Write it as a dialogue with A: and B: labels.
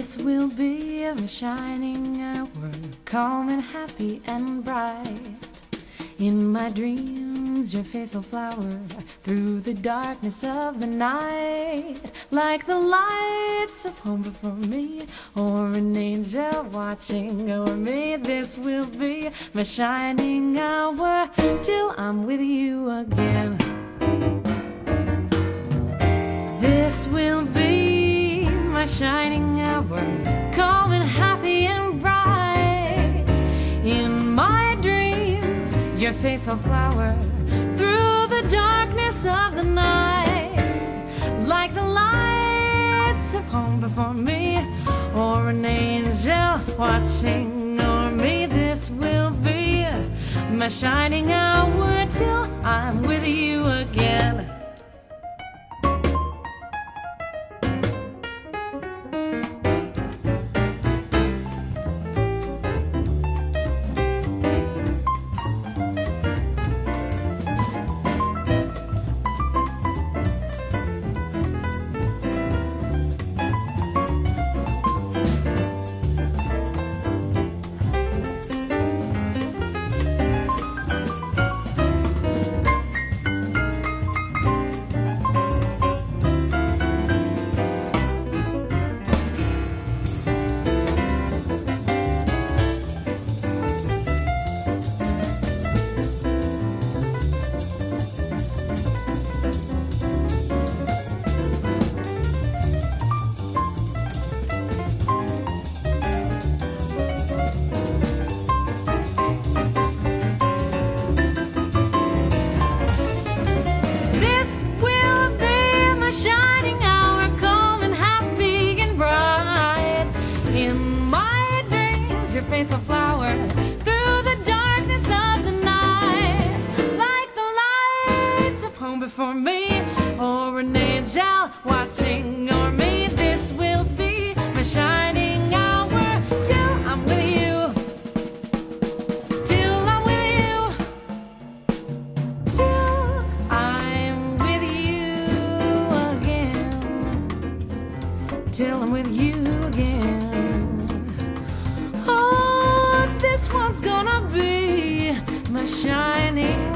A: This will be a shining hour, calm and happy and bright. In my dreams, your face will flower through the darkness of the night, like the lights of home before me, or an angel watching over me. This will be my shining hour till I'm with you again. This will be my shining hour, calm and happy and bright. In my dreams, your face will flower through the darkness of the night, like the lights of home before me, or an angel watching over me. This will be my shining hour till I'm with you again. Your face will flower through the darkness of the night, like the lights of home before me, or an angel watching over me. This will be my shining hour till I'm with you, till I'm with you, till I'm with you again, till I'm with you again. This one's gonna be my shining